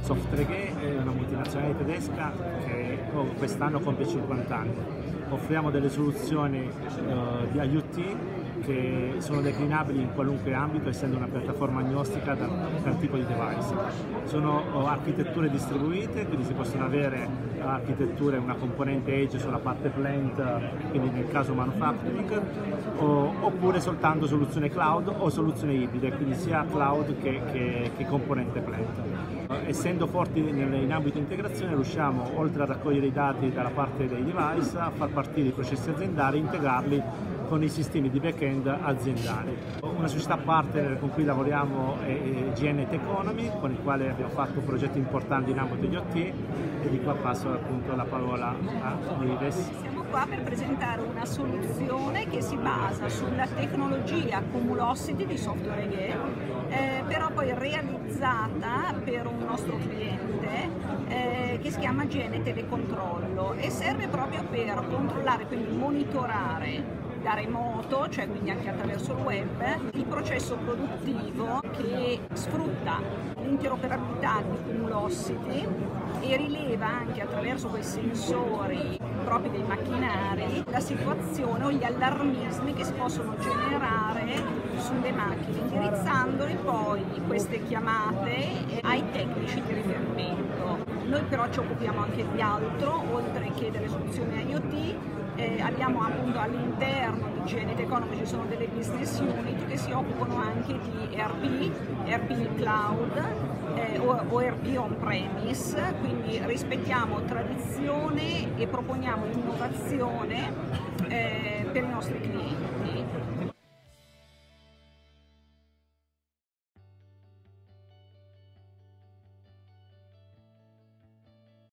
Software è una multinazionale tedesca che quest'anno compie 50 anni. Offriamo delle soluzioni di IoT che sono declinabili in qualunque ambito, essendo una piattaforma agnostica per tipo di device. Sono architetture distribuite, quindi si possono avere architetture, una componente edge sulla parte plant, quindi nel caso manufacturing, oppure soltanto soluzione cloud o soluzioni ibride, quindi sia cloud che componente plant. Essendo forti in ambito di integrazione, riusciamo, oltre a raccogliere i dati dalla parte dei device, a far partire i processi aziendali e integrarli con i sistemi di back-end aziendali. Una società partner con cui lavoriamo è GN Techonomy, con il quale abbiamo fatto progetti importanti in ambito di OT, e di qua passo appunto la parola a Nives. Siamo qua per presentare una soluzione che si basa sulla tecnologia Cumulocity di Software AG, però poi realizzata per un nostro cliente che si chiama GN Telecontrollo, e serve proprio per controllare, quindi monitorare da remoto, cioè quindi anche attraverso il web, il processo produttivo che sfrutta l'interoperabilità di Cumulocity e rileva anche attraverso quei sensori propri dei macchinari la situazione o gli allarmismi che si possono generare sulle macchine, indirizzandoli poi queste chiamate ai tecnici di riferimento. Noi però ci occupiamo anche di altro, oltre che delle soluzioni IoT. Abbiamo appunto all'interno di GN Techonomy ci sono delle business unit che si occupano anche di ERP cloud o ERP on-premise, quindi rispettiamo tradizione e proponiamo innovazione per i nostri clienti.